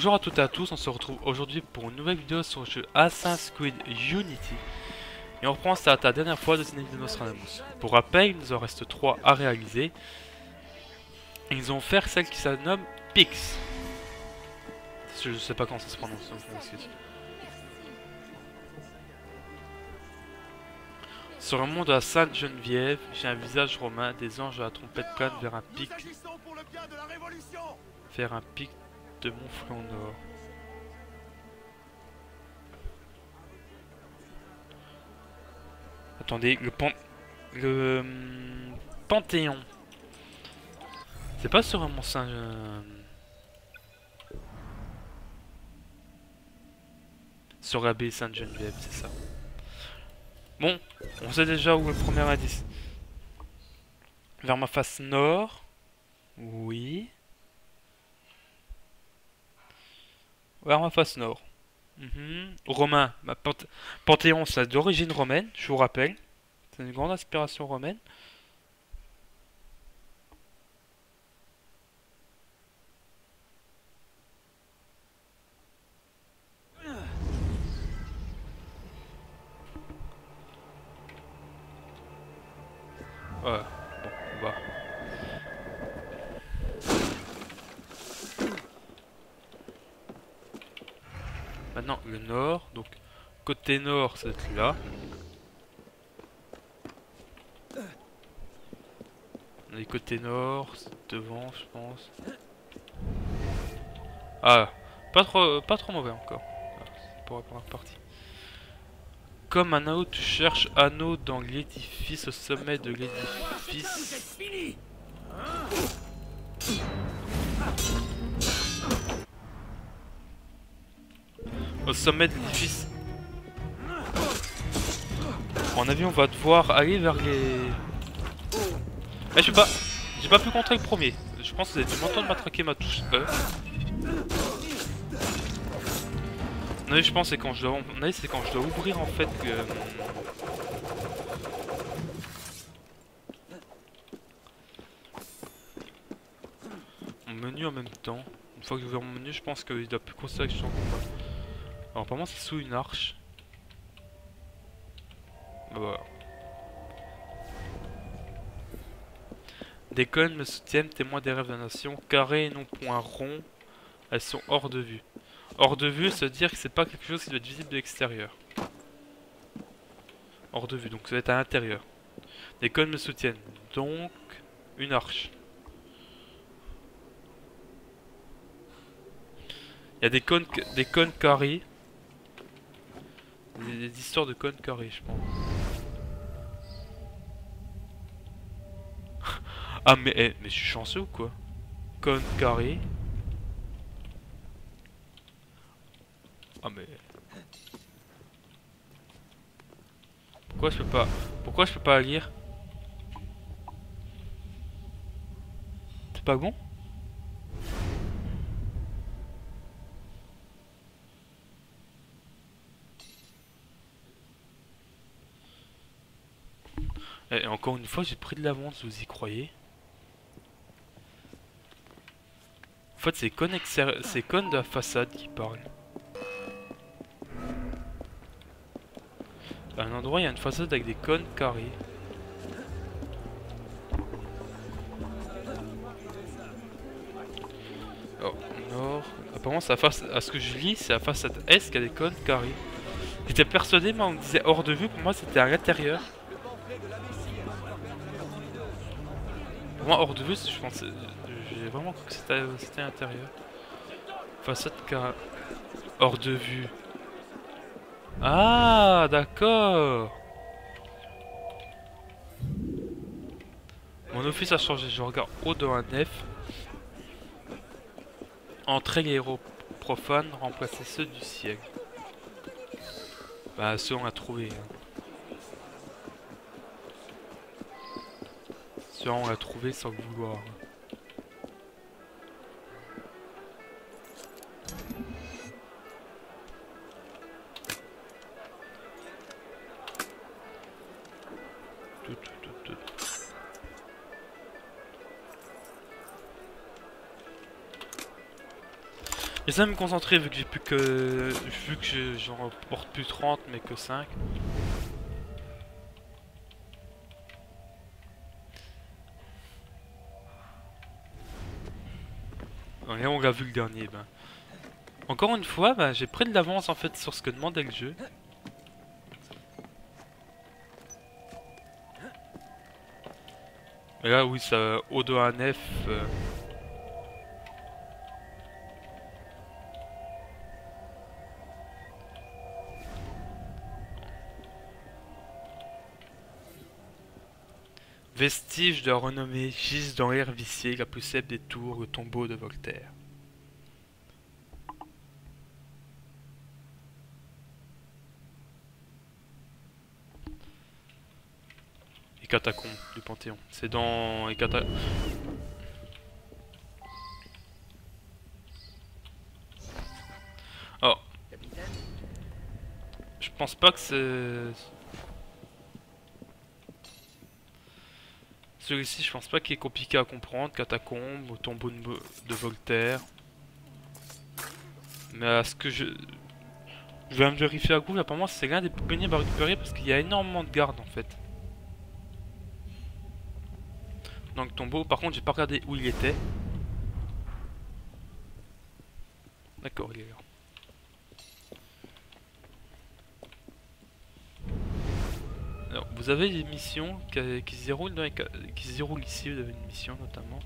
Bonjour à toutes et à tous, on se retrouve aujourd'hui pour une nouvelle vidéo sur le jeu Assassin's Creed Unity. Et on reprend ça à la dernière fois de Synecdoche de Nostradamus. Pour rappel, il nous en reste 3 à réaliser. Et ils ont fait celle qui se nomme Pix. Je sais pas comment ça se prononce, donc je m'excuse. Sur le mont de la Sainte-Geneviève, j'ai un visage romain, des anges à la trompette plane vers un pic. Vers un pic de Montflon Nord. Attendez, le Panthéon. C'est pas sur un mont Saint... sur la baie Sainte-Geneviève, c'est ça. Bon, on sait déjà où est le premier indice. Vers ma face nord. Oui. Vers ma face nord. Romain. Panthéon, c'est d'origine romaine, je vous rappelle. C'est une grande inspiration romaine. Ouais, bon, on va. Maintenant, le nord. Donc, côté nord, ça va être là. Les côtés nord, c'est devant, je pense. Ah, pas trop mauvais encore. Ah, c'est pour la première partie. Comme un anneau, tu cherches anneau dans l'édifice, au sommet de l'édifice. Au sommet de l'édifice. En avis, on va devoir aller vers les... Eh, j'ai pas pu contrer le premier. Je pense que vous avez dû m'entendre matraquer ma touche E. Non, je pense c'est quand je dois... c'est quand je dois ouvrir en fait que... mon menu en même temps. Une fois que j'ai ouvert mon menu, je pense qu'il doit plus considérer que je suis en combat. Alors apparemment c'est sous une arche. Bah voilà. Des cônes me soutiennent, témoins des rêves de la nation, carrés et non point ronds, elles sont hors de vue. Hors de vue, ça veut dire que c'est pas quelque chose qui doit être visible de l'extérieur. Hors de vue, donc ça va être à l'intérieur. Des cônes me soutiennent, donc une arche. Il y a des cônes carrés. Des histoires de cônes carrés, je pense. Ah mais je suis chanceux ou quoi? Cône carré. Ah mais... Pourquoi je peux pas lire? C'est pas bon? Et encore une fois, j'ai pris de l'avance, vous y croyez? En fait, c'est cônes de la façade qui parlent. À un endroit, il y a une façade avec des cônes carrés. Oh, nord. Apparemment, à ce que je lis, c'est la façade est qui a des cônes carrés. J'étais persuadé, mais on me disait hors de vue, pour moi c'était à l'intérieur. Pour moi, hors de vue, je pensais. J'ai vraiment cru que c'était à l'intérieur. Façade carrée. Hors de vue. Ah, d'accord. Mon office a changé, je regarde haut dans la nef. Entrée les héros profanes, remplacer ceux du ciel. Bah, ceux on a trouvé. Hein. Ceux on l'a trouvé sans le vouloir. J'essaie de me concentrer vu que j'ai plus que... Vu que j'en porte plus 30 mais que 5. Et on l'a vu le dernier. Ben. Encore une fois, ben, j'ai pris de l'avance en fait sur ce que demandait le jeu. Et là oui, ça O2 à F. Vestiges de la renommée gisent dans l'air vicié, la plus célèbre des tours, le tombeau de Voltaire. Les catacombes du Panthéon. C'est dans les catacombes. Oh. Je pense pas que c'est... Celui-ci, je pense pas qu'il est compliqué à comprendre. Catacombes, au tombeau de Voltaire. Mais à ce que je vais me vérifier à coup, apparemment c'est l'un des plus pénibles à récupérer parce qu'il y a énormément de gardes en fait. Dans le tombeau, par contre j'ai pas regardé où il était. D'accord, il est là. Alors, vous avez des missions qui se déroulent ici, vous avez une mission notamment.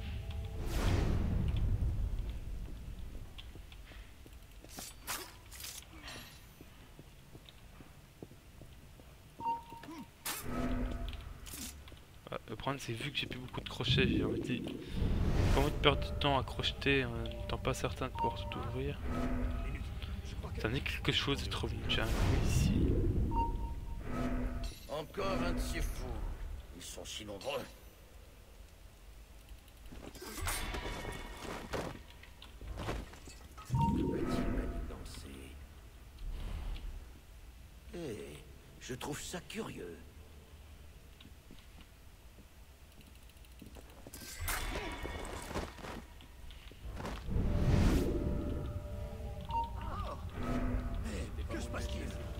Le problème c'est vu que j'ai plus beaucoup de crochets, j'ai envie de perdre du temps à crocheter en n'étant pas certain de pouvoir tout ouvrir. Ça n'est quelque chose d'être revenu, j'ai un coup ici. Encore un de ces fous. Ils sont si nombreux. Peut-il manigancer? Eh, je trouve ça curieux. Que se passe-t-il?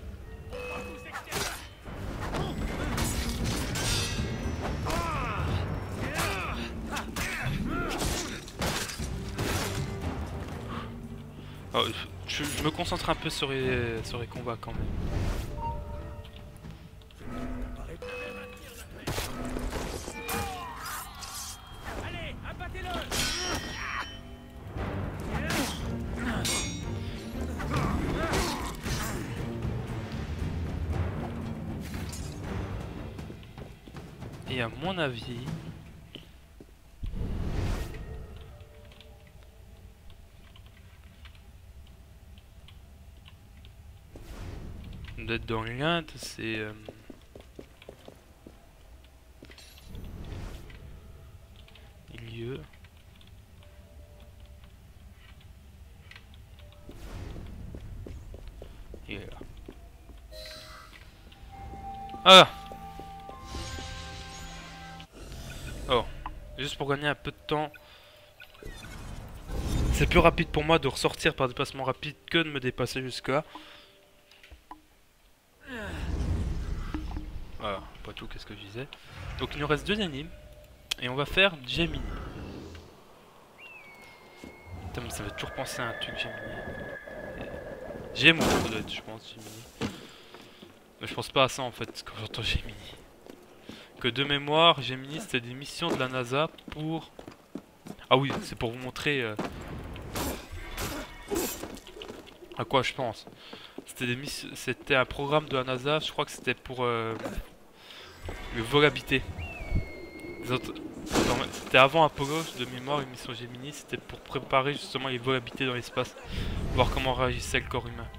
Oh, je me concentre un peu sur les combats quand même. Allez, abattez-le! Et à mon avis... d'être dans l'Inde, c'est... lieu... Il est là. Ah! Oh, juste pour gagner un peu de temps. C'est plus rapide pour moi de ressortir par déplacement rapide que de me dépasser jusque-là. Voilà, pas tout, qu'est-ce que je disais. Donc il nous reste 2 énigmes. Et on va faire Gemini. Putain, mais ça va toujours penser à un truc Gemini. Gémeaux, ça doit être, je pense, Gemini. Mais je pense pas à ça en fait, quand j'entends Gemini. Que de mémoire, Gemini c'était des missions de la NASA pour... Ah oui, c'est pour vous montrer... à quoi je pense. C'était un programme de la NASA, je crois que c'était pour le vol habité. C'était avant Apollo, de mémoire, une mission Gemini, c'était pour préparer justement les vols habités dans l'espace, voir comment réagissait le corps humain.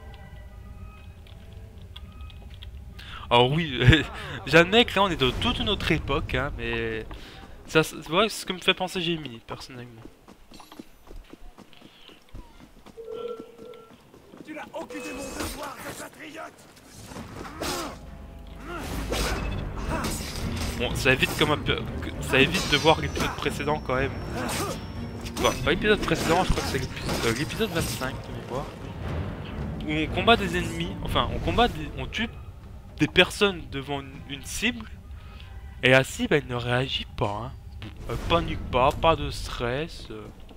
Alors oui, j'admets que là on est dans toute une autre époque, hein, mais ça, c'est ce que me fait penser Gemini, personnellement. Tu n'as aucune de mon devoir de patriote! Bon, ça évite comme un peu, ça évite de voir l'épisode précédent quand même. Enfin, pas l'épisode précédent, je crois que c'est l'épisode 25 de mémoire. Où on combat des ennemis, enfin on tue des personnes devant une cible. Et la cible elle ne réagit pas. Hein. Elle panique pas de stress.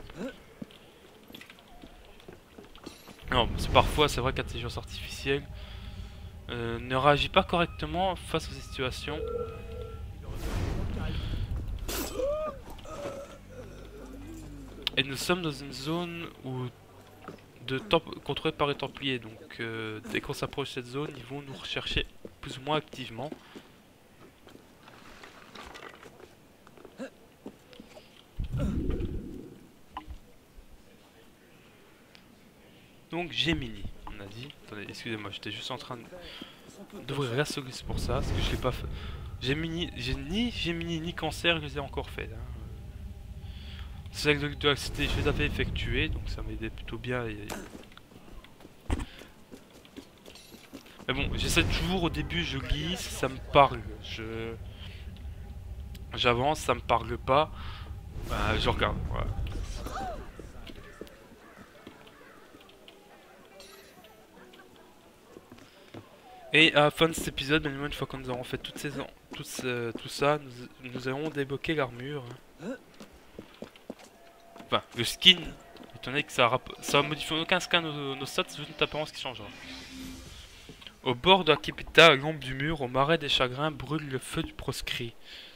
Non, c'est parfois, c'est vrai que l'intelligence artificielle ne réagit pas correctement face aux situations. Et nous sommes dans une zone où contrôlée par les Templiers, donc dès qu'on s'approche de cette zone, ils vont nous rechercher plus ou moins activement. Donc Gemini, on a dit. Attendez, excusez-moi, j'étais juste en train d'ouvrir la solution pour ça, parce que je l'ai pas fait. Gemini, ni Gemini ni Cancer, je les ai encore fait. Hein. Celles de l'activité, je les avais effectuées, donc ça m'aidait plutôt bien. Mais bon, j'essaie toujours au début, je glisse, ça me parle. J'avance, ça me parle pas. Bah, je regarde, voilà. Et à la fin de cet épisode, bien une fois qu'on nous aurons fait tout ça, nous allons débloquer l'armure. Enfin, le skin, étant donné que ça modifie en aucun scan nos stats, c'est juste notre apparence qui changera. Au bord de la capitale, à l'ombre du mur, au marais des chagrins, brûle le feu du proscrit.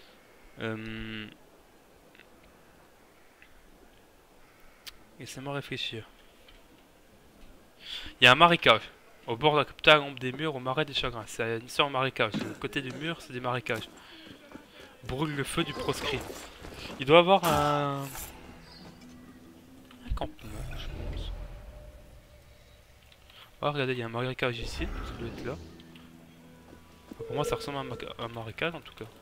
Laissez-moi réfléchir. Il y a un marécage. Au bord de la capitale, à l'ombre des murs, au marais des chagrins. C'est une histoire en marécage. Le côté du mur, c'est des marécages. Brûle le feu du proscrit. Il doit avoir un campement, je pense. Ah, regardez, il y a un marécage ici. Ça doit être là. Pour moi, ça ressemble à un marécage en tout cas.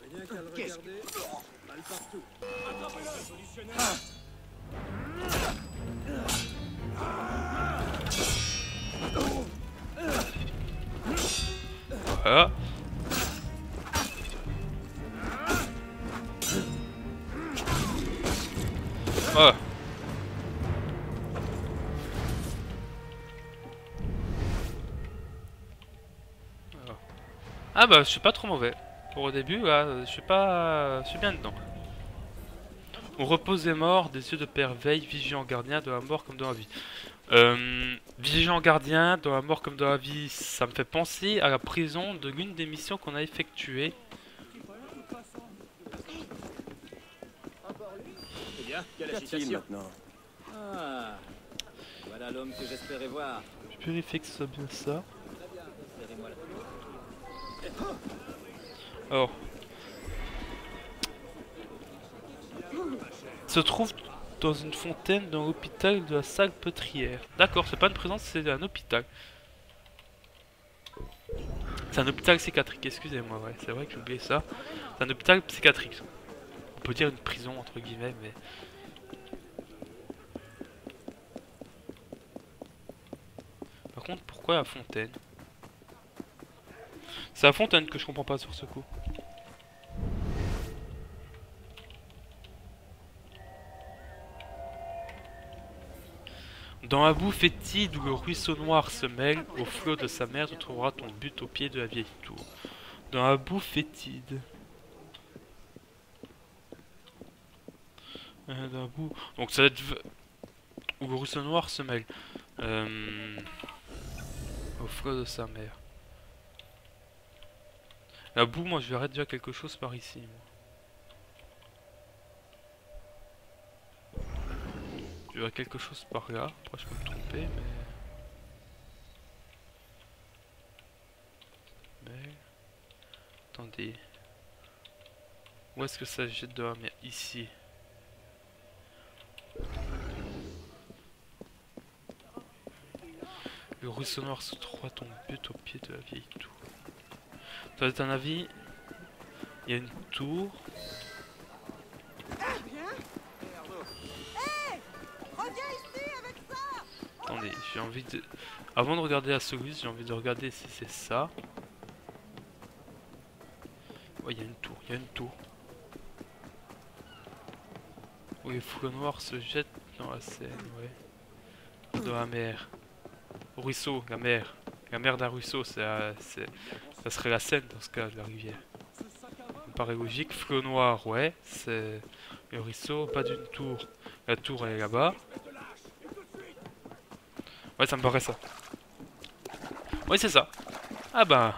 Voilà. Voilà. Ah bah je suis pas trop mauvais. Pour au début, là, je suis bien dedans. On repose les morts, des yeux de père veille, vigilant gardien, de la mort comme dans la vie. Vigilant gardien, dans la mort comme dans la vie, ça me fait penser à la prison de l'une des missions qu'on a effectuées. Eh bien, quelle agitation maintenant? Ah, voilà l'homme que j'espérais voir. Je vérifie que ce soit bien ça. Alors, se trouve dans une fontaine dans l'hôpital de la Salpêtrière. D'accord, c'est pas une prison, c'est un hôpital. C'est un hôpital psychiatrique, excusez-moi, ouais, c'est vrai que j'ai oublié ça. C'est un hôpital psychiatrique. On peut dire une prison entre guillemets, mais... Par contre, pourquoi la fontaine? C'est la fontaine que je comprends pas sur ce coup. Dans la boue fétide où le ruisseau noir se mêle, au flot de sa mer, tu trouveras ton but au pied de la vieille tour. Dans la boue fétide. Dans la boue... Donc ça va être... Où le ruisseau noir se mêle. Au flot de sa mer. La boue, moi je verrais déjà quelque chose par ici. Moi. Je verrais quelque chose par là. Après je peux me tromper, mais... Attendez. Où est-ce que ça jette de la mer? Ici. Le ruisseau noir se trouve à ton but au pied de la vieille tour. Ça va être un avis. Il y a une tour. Attendez, j'ai envie de... Avant de regarder la solution, j'ai envie de regarder si c'est ça. Ouais, il y a une tour, il y a une tour. Oui, le flot noir se jette dans la Seine, ouais. Dans la mer. Ruisseau, la mer. La mer d'un ruisseau, ça serait la Seine dans ce cas, de la rivière. Ça me paraît logique. Flot noir, ouais. C'est le ruisseau, pas d'une tour. La tour, elle est là-bas. Ouais, ça me paraît ça. Oui, c'est ça. Ah bah.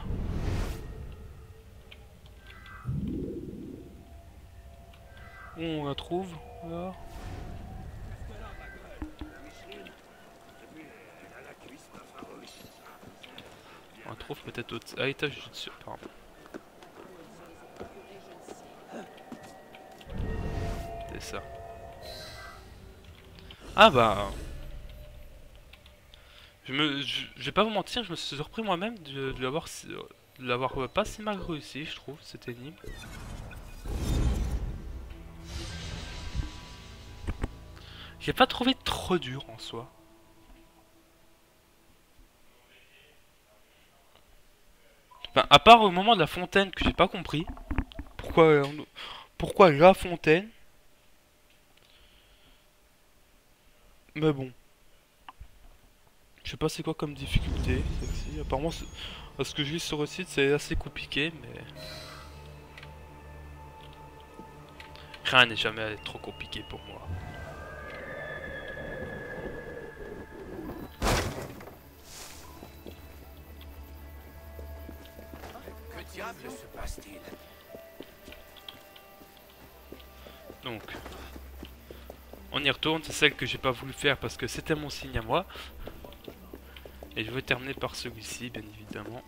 On la trouve, là. On la trouve peut-être à l'étage du dessus, pardon. C'est ça. Ah bah. Je vais pas vous mentir, je me suis surpris moi-même de l'avoir pas si mal réussi, je trouve, cette énigme. J'ai pas trouvé trop dur en soi. Enfin, à part au moment de la fontaine que j'ai pas compris. Pourquoi la fontaine? Mais bon. Je sais pas c'est quoi comme difficulté, celle-ci. Apparemment, à ce que je lis sur le site, c'est assez compliqué, mais... Rien n'est jamais trop compliqué pour moi. Que diable se passe-t-il? Donc... On y retourne, c'est celle que j'ai pas voulu faire parce que c'était mon signe à moi. Et je vais terminer par celui-ci, bien évidemment.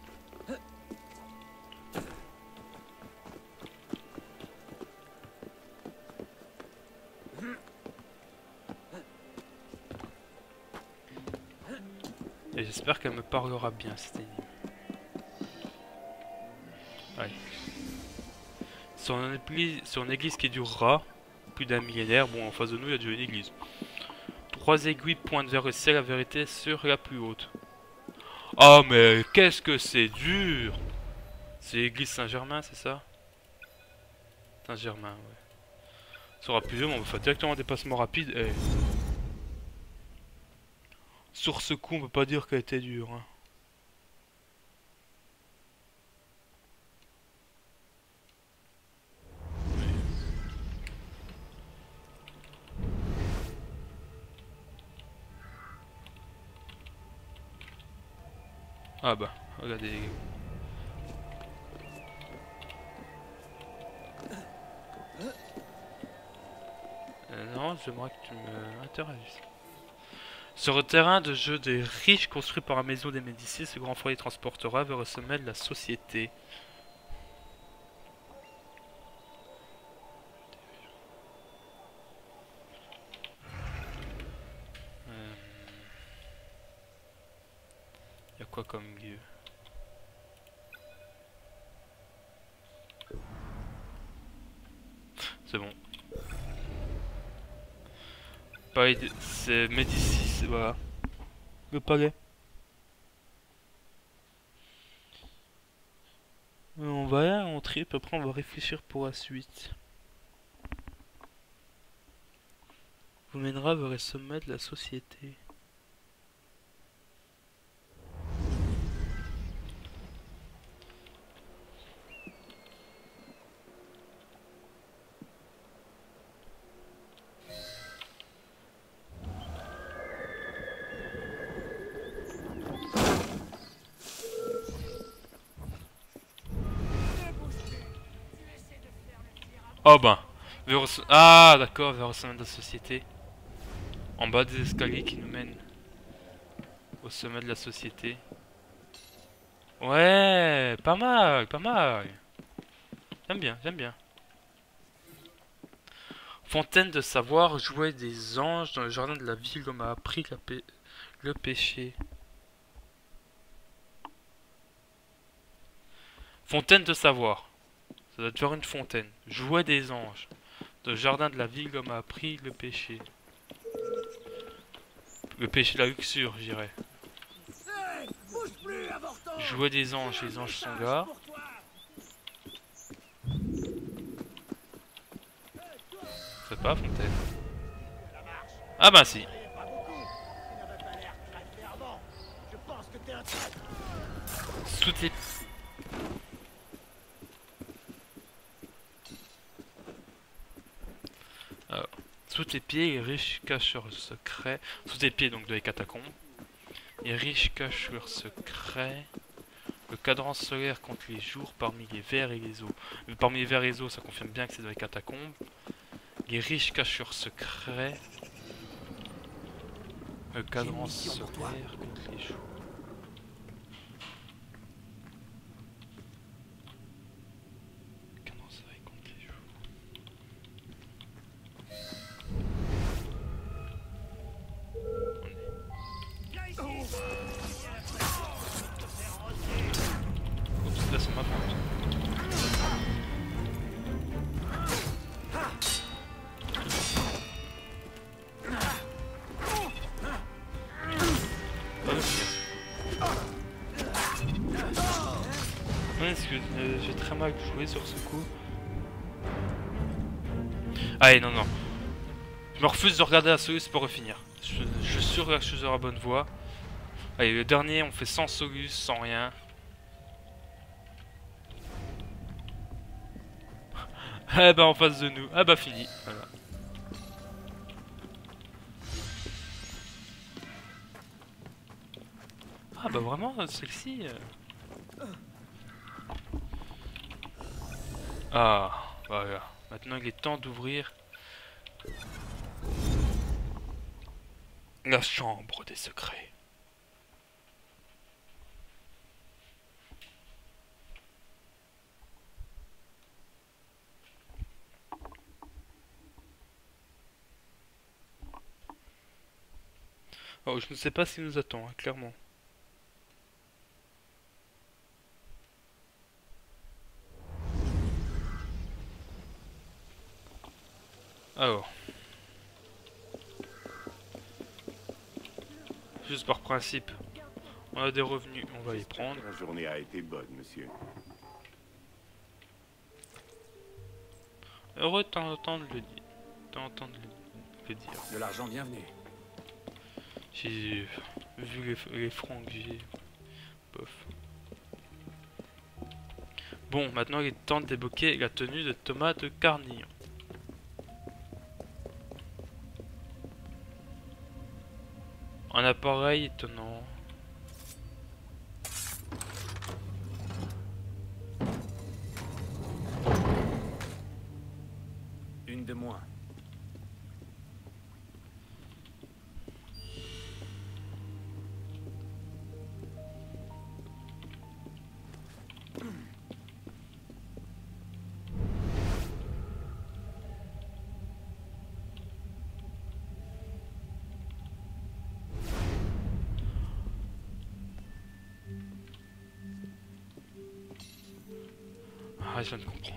Et j'espère qu'elle me parlera bien, cette énigme. Ouais. Sur une église qui durera plus d'un millénaire, bon en face de nous il y a déjà une église. 3 aiguilles pointent vers le ciel, la vérité sur la plus haute. Oh mais qu'est-ce que c'est dur! C'est l'église Saint-Germain, c'est ça? Saint-Germain, ouais. Ça aura plusieurs, mais on va faire directement un dépassement rapide. Et... sur ce coup, on peut pas dire qu'elle était dure. Hein. Ah bah, regardez. Non, j'aimerais que tu me interagisses. Sur le terrain de jeu des riches construit par la maison des Médicis, ce grand foyer transportera vers le sommet de la société. Y a quoi comme lieu? C'est bon. C'est Médicis, voilà. Le palais. On va y entrer, puis après on va réfléchir pour la suite. Vous mènera vers le sommet de la société. Oh ben, ah d'accord, vers le sommet de la société. En bas des escaliers qui nous mènent au sommet de la société. Ouais, pas mal, pas mal. J'aime bien, j'aime bien. Fontaine de savoir, jouer des anges dans le jardin de la ville, on m'a appris le péché. Fontaine de savoir. Ça doit être faire une fontaine. Jouer des anges. Dans le jardin de la ville, l'homme a appris le péché. Le péché de la luxure, je dirais. Jouer des anges, les anges sont là. C'est pas fontaine. Ah bah si. Pas beaucoup. Tu n'avais pas l'air très fervent. Je pense que t'es un traître. Sous tes... Alors, sous tes pieds, les riches cacheurs secrets. Sous tes pieds, donc, de les catacombes. Les riches cacheurs secrets. Le cadran solaire contre les jours parmi les vers et les eaux. Parmi les vers et les eaux, ça confirme bien que c'est dans les catacombes. Les riches cacheurs secrets. Le cadran solaire contre les jours. Cadran solaire contre les jours. Viens ici. Oups, là c'est ma faute. Parce que j'ai très mal joué sur ce coup. Allez, non, non. Je me refuse de regarder la Solus pour refinir. Je suis sûr que je suis sur la bonne voie. Allez, le dernier, on fait sans Solus, sans rien. Ah bah en face de nous. Ah bah fini. Voilà. Ah bah vraiment, celle-ci... Ah, voilà. Maintenant il est temps d'ouvrir la chambre des secrets. Oh, je ne sais pas ce qui nous attend, hein, clairement. Alors. Juste par principe. On a des revenus, on va les prendre. La journée a été bonne, monsieur. Heureux de t'entendre le dire. Le dire. De l'argent bienvenu. J'ai vu les francs que j'ai. Bof. Bon, maintenant il est temps de débloquer la tenue de Thomas de Carnillon. Un appareil étonnant. Une de moins. Ah, je viens de comprendre.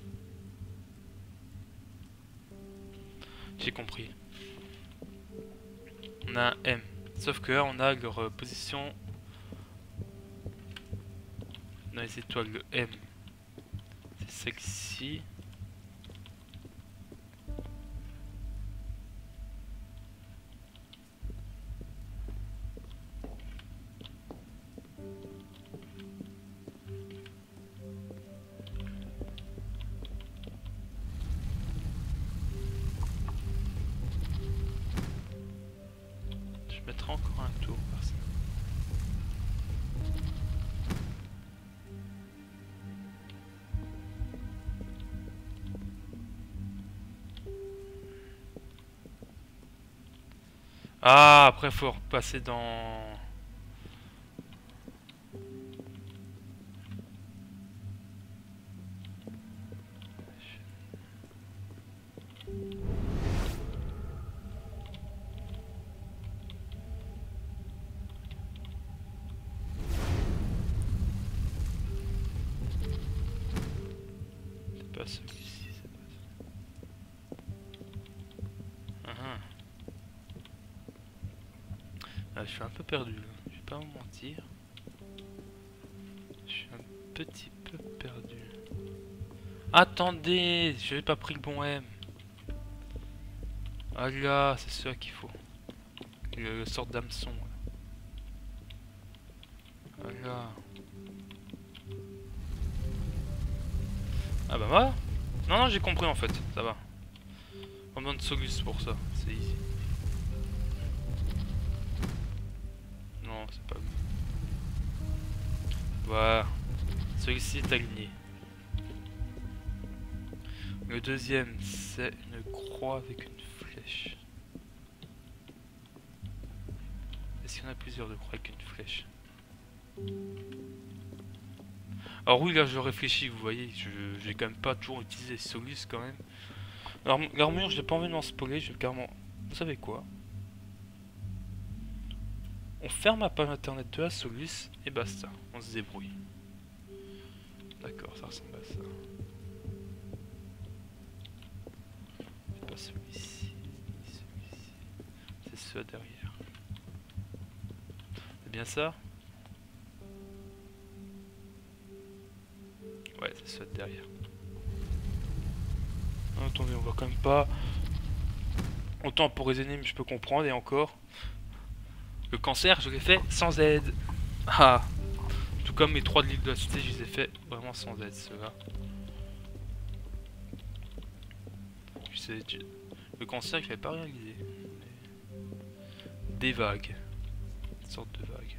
J'ai compris. On a un M. Sauf que là, on a leur position dans les étoiles. Le M. C'est celle-ci. Je mettrai encore un tour par ça. Ah, après faut repasser dans... C'est pas celui-ci, c'est pas ça. Ah, je suis un peu perdu là, je vais pas vous mentir. Je suis un petit peu perdu. Attendez, j'avais pas pris le bon M. Ah là, c'est ça qu'il faut. Le sort d'hameçon. Ah là. Ah bah voilà. Non, non, j'ai compris en fait, ça va. Pas besoin de Solus pour ça, c'est easy. Non, c'est pas... Voilà. Celui-ci est aligné. Le deuxième, c'est une croix avec une flèche. Est-ce qu'il y en a plusieurs de croix avec une flèche? Alors oui, là je réfléchis, vous voyez, j'ai quand même pas toujours utilisé Solus quand même. Alors l'armure, j'ai pas envie de m'en spoiler, je vais carrément... Vous savez quoi? On ferme la page internet de la Solus et basta, on se débrouille. D'accord, ça ressemble à ça. C'est pas celui-ci, celui-ci. C'est ceux derrière. C'est bien ça? Ouais, c'est ceux derrière. Ah, attendez, on voit quand même pas. Autant pour les ennemis, je peux comprendre, et encore. Le cancer, je l'ai fait sans aide. Ah! Tout comme les 3 de l'île de la cité, je les ai fait vraiment sans aide, ceux-là. Le cancer, je l'avais pas réalisé. Des vagues. Une sorte de vague.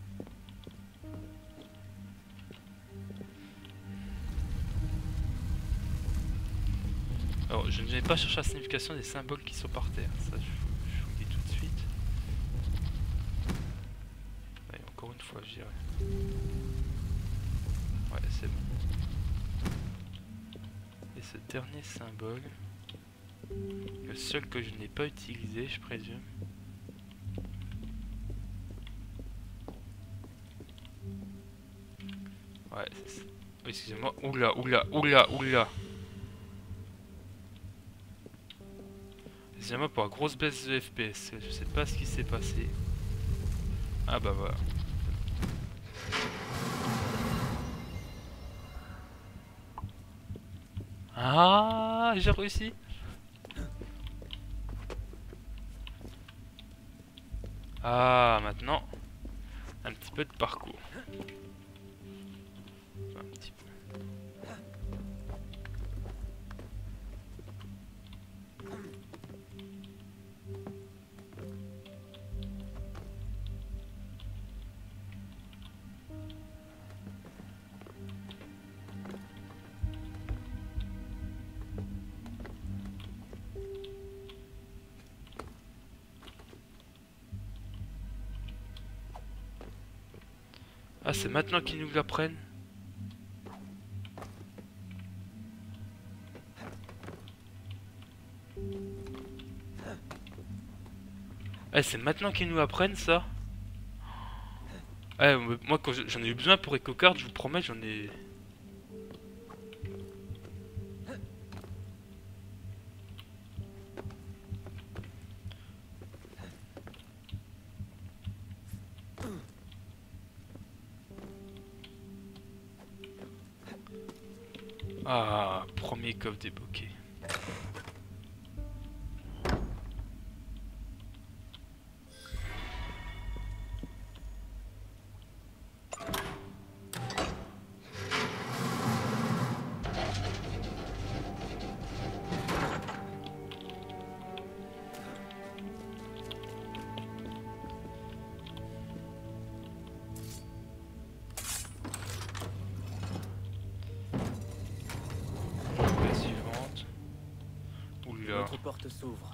Alors, je ne vais pas chercher la signification des symboles qui sont par terre. Ça, je vous le dis tout de suite. Allez, encore une fois, je dirais. Ouais, c'est bon. Et ce dernier symbole, le seul que je n'ai pas utilisé, je présume. Ouais, c'est ça. Oh, excusez-moi. Oula, oula, oula, oula. Excusez-moi pour la grosse baisse de FPS. Je sais pas ce qui s'est passé. Ah bah voilà. Ah, j'ai réussi. Ah, maintenant, un petit peu de parcours. Un petit peu. Ah, c'est maintenant qu'ils nous l'apprennent. Eh, c'est maintenant qu'ils nous apprennent ça. Eh, moi quand j'en ai eu besoin pour EcoCard, je vous promets, j'en ai... Ah, premier coffre débloqué. La suivante. Oula. Notre porte s'ouvre.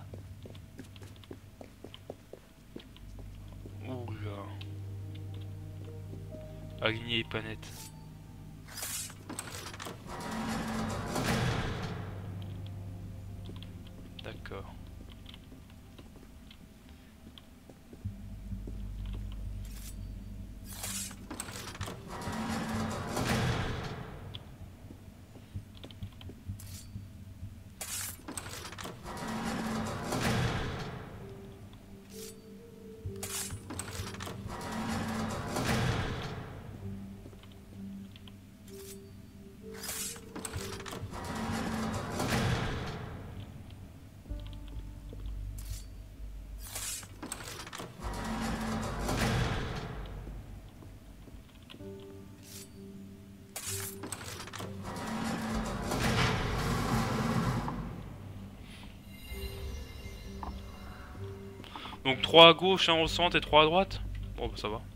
Oula. Aligner les planètes. D'accord. Donc 3 à gauche, 1 au centre et 3 à droite. Bon bah ça va.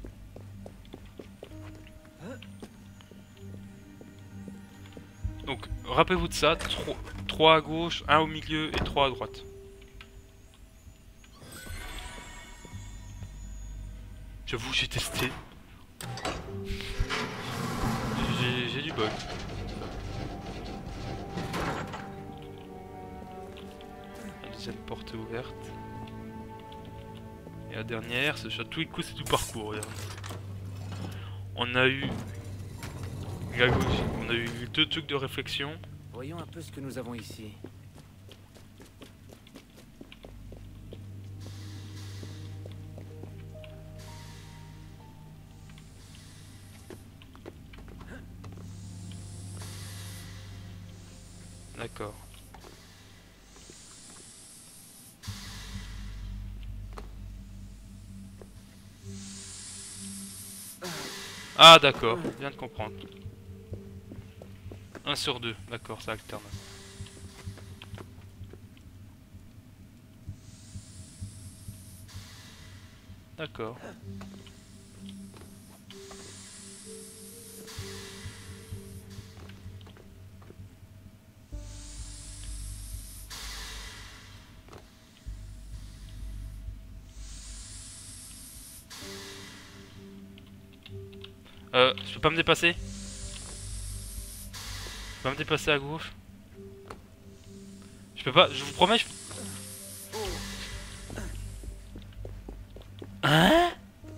Donc rappelez-vous de ça, 3 à gauche, 1 au milieu et 3 à droite. J'avoue j'ai testé. J'ai du bug. La deuxième porte est ouverte. Et la dernière, c'est sur tous les coups, c'est du parcours. Regarde. On a eu... La gauche, on a eu 2 trucs de réflexion. Voyons un peu ce que nous avons ici. D'accord. Ah d'accord, je viens de comprendre. 1 sur 2, d'accord, ça alterne. D'accord. Je peux pas me dépasser? Je peux pas me dépasser à gauche? Je peux pas, je vous promets, je... Hein?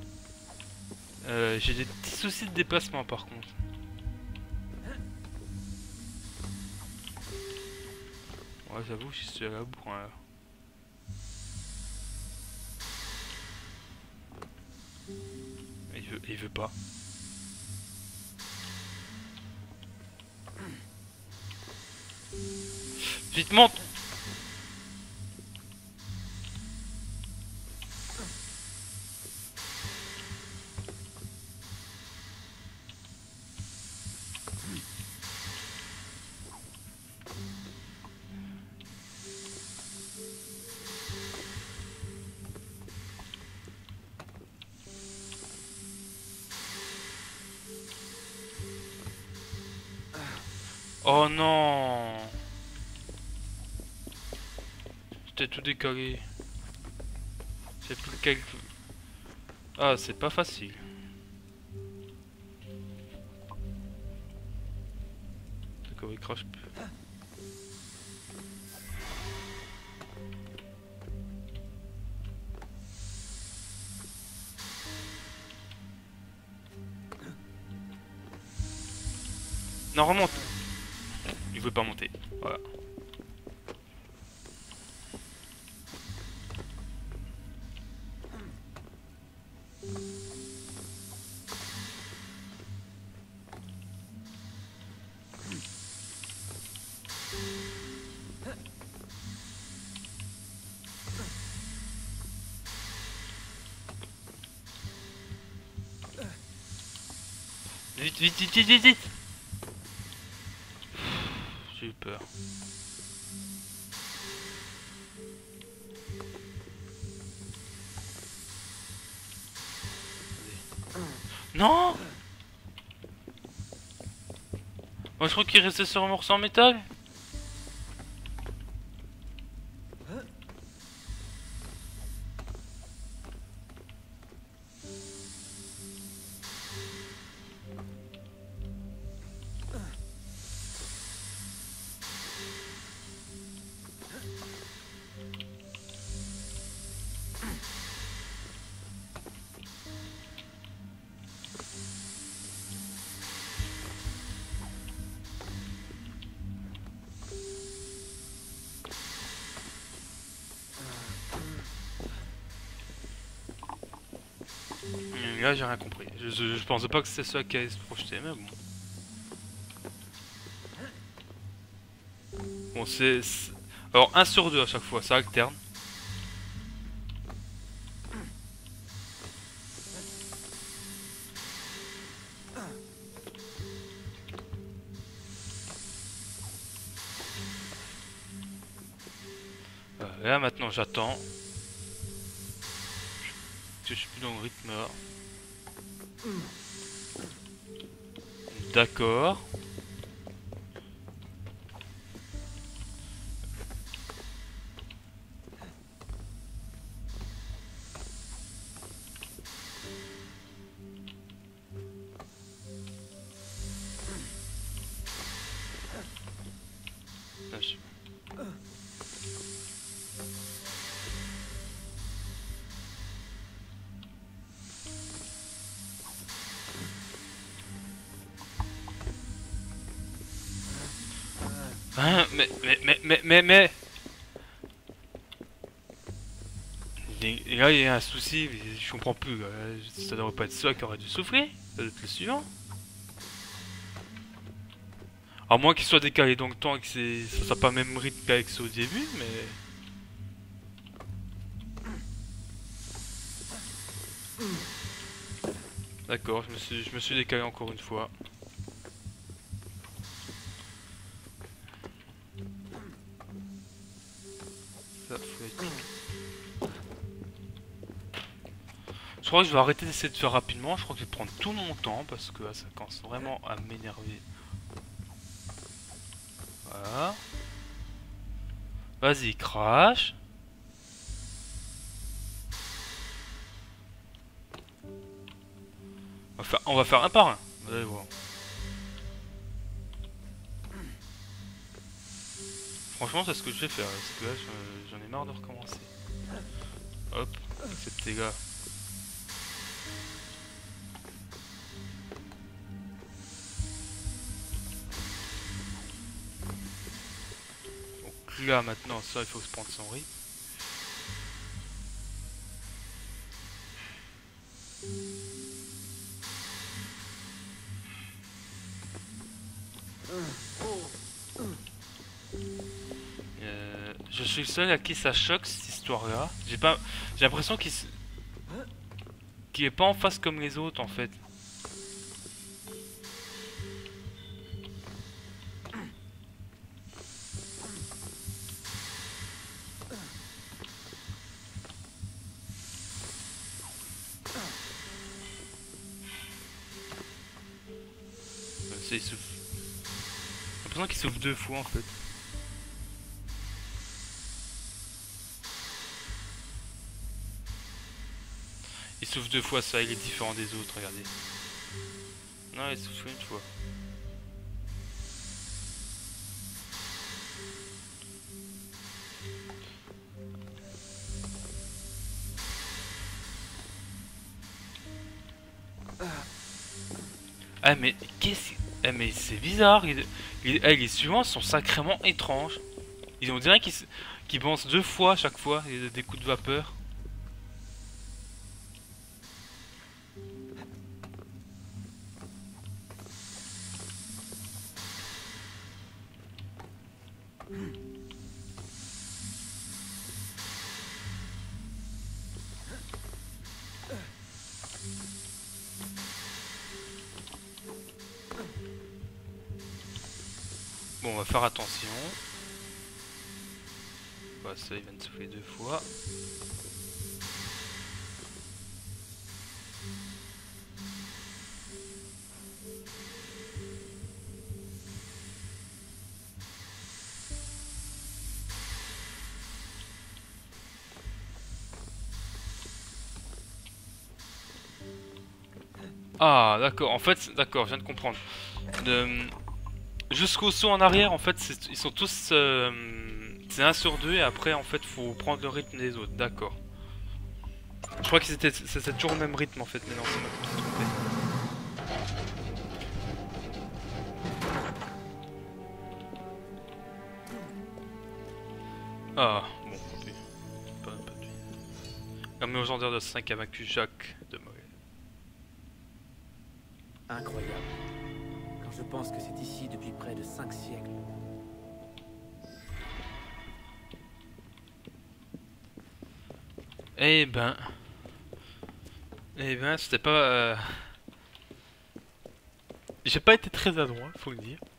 J'ai des petits soucis de déplacement par contre. Ouais, j'avoue, je suis à la bourre là. Il veut pas. Vite monte! Oh non! J'étais tout décalé. J'ai plus le calcul. Ah, c'est pas facile. D'accord, il crache plus. Non, remonte! Il veut pas monter. Voilà. Vite, vite, vite, vite, vite, vite! J'ai eu peur. Non! Moi je crois qu'il restait sur un morceau en métal. Là j'ai rien compris. Je pensais pas que c'était ça qui allait se projeter, mais bon. Bon c'est... Alors 1 sur 2 à chaque fois, ça alterne. Là maintenant j'attends. que je suis plus dans le rythme là. D'accord. Ah, Hein, mais... Et là, il y a un souci, mais je comprends plus. Ça devrait pas être ça qui aurait dû souffrir. Ça doit être le suivant. À moins qu'il soit décalé dans le temps et que ça soit pas même rythme qu'avec ça au début, mais... D'accord, je me suis décalé encore une fois. Ça faut être... Je crois que je vais arrêter d'essayer de faire rapidement. Je crois que je vais prendre tout mon temps parce que là, ça commence vraiment à m'énerver. Voilà. Vas-y, crash. On va faire un par un. Vous allez voir. Franchement, c'est ce que je vais faire. Parce que là, j'en ai marre de recommencer. Hop, acceptez gars. Donc là, maintenant, ça, il faut se prendre son rythme. Je suis le seul à qui ça choque cette histoire-là. J'ai l'impression qu'il est pas en face comme les autres en fait. Il souffle. J'ai l'impression qu'il souffle deux fois en fait. Il souffle deux fois, ça, il est différent des autres, regardez. Non, il souffle une fois. Ah mais qu'est-ce... Ah mais c'est bizarre, les suivants sont sacrément étranges. On dirait qu'ils pensent deux fois à chaque fois, des coups de vapeur. Bon, on va faire attention. Bah, ça, il va me souffler deux fois. Ah, d'accord. En fait, d'accord, je viens de comprendre. Jusqu'au saut en arrière, en fait, ils sont tous... c'est 1 sur 2 et après, en fait, faut prendre le rythme des autres. D'accord. Je crois que c'était toujours le même rythme, en fait, mais non, c'est moi qui me suis trompé. Ah, bon, tant pis. Pas de vie. L'armée légendaire de 5 a vaincu Jacques de Molay. Incroyable. Quand je pense que c'est ici depuis près de 5 siècles. Eh ben, c'était pas... J'ai pas été très adroit, faut le dire.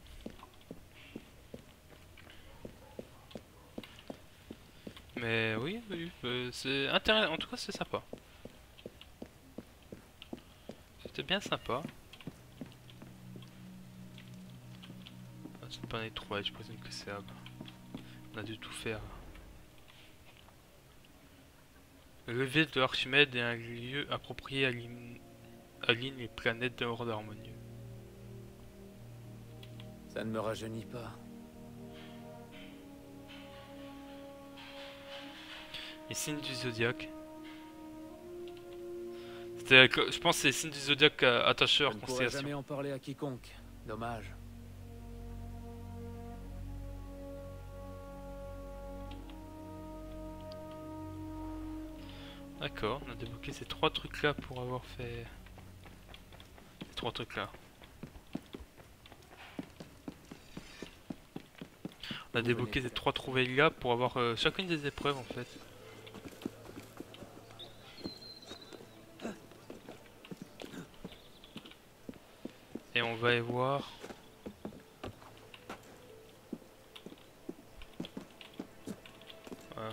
Mais oui, c'est intéressant, en tout cas c'est sympa. C'était bien sympa. Ah, c'est pas un étroit, je présume que c'est là-bas. On a dû tout faire. Le levier de Archimède est un lieu approprié aligne les planètes d'un ordre harmonieux. Ça ne me rajeunit pas. Les signes du zodiaque. C'était, je pense, que c'est les signes du zodiaque attacheurs, Je ne pourrai constellation. jamais en parler à quiconque. Dommage. D'accord, on a débloqué ces 3 trucs là pour avoir fait. Ces 3 trucs là. On a débloqué ces 3 trouvailles là pour avoir chacune des épreuves en fait. Et on va y voir. Voilà.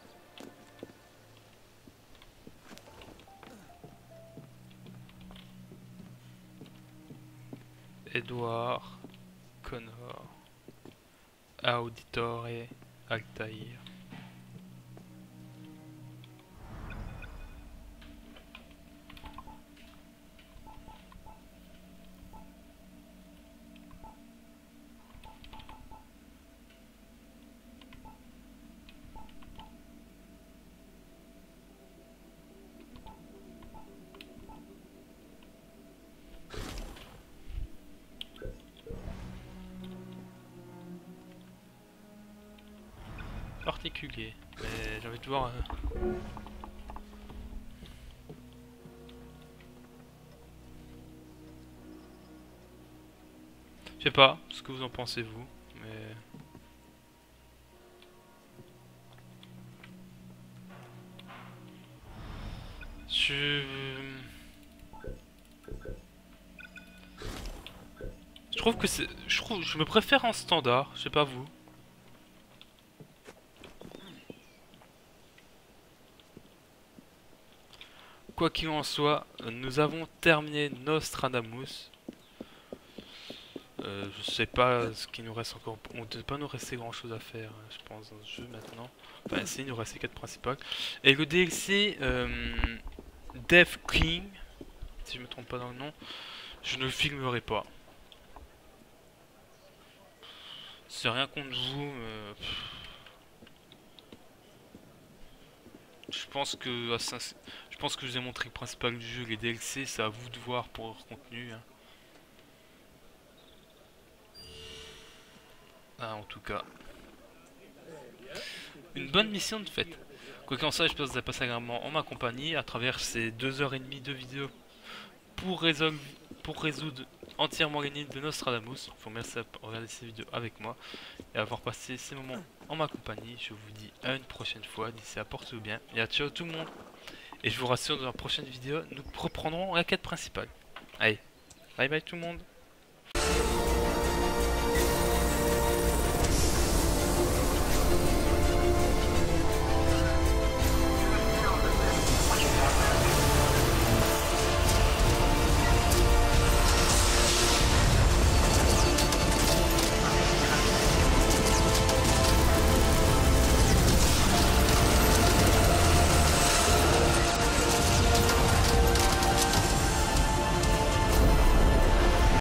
Edouard, Connor, Auditore, Altair. Particulier, mais j'ai envie de voir. Je sais pas ce que vous en pensez vous, mais je trouve que c'est, je me préfère en standard, je sais pas vous. Quoi qu'il en soit, nous avons terminé Nostradamus. Je sais pas ce qu'il nous reste encore. On ne doit pas nous rester grand chose à faire, je pense, dans ce jeu maintenant. Enfin, si, il nous reste les 4 principales. Et le DLC Death King, si je me trompe pas dans le nom, je ne le filmerai pas. C'est rien contre vous. Je pense que je vous ai montré le principal du jeu, les DLC, c'est à vous de voir pour leur contenu. Hein. Ah, en tout cas. Une bonne mission de fête. Quoi qu'il en soit, j'espère que vous avez passé agréablement en ma compagnie à travers ces 2h30 de vidéo pour résoudre entièrement l'énigme de Nostradamus. Je vous remercie de regarder ces vidéos avec moi et avoir passé ces moments en ma compagnie. Je vous dis à une prochaine fois. D'ici là, portez-vous bien et à ciao tout le monde. Et je vous rassure, dans la prochaine vidéo, nous reprendrons la quête principale. Allez, bye bye tout le monde.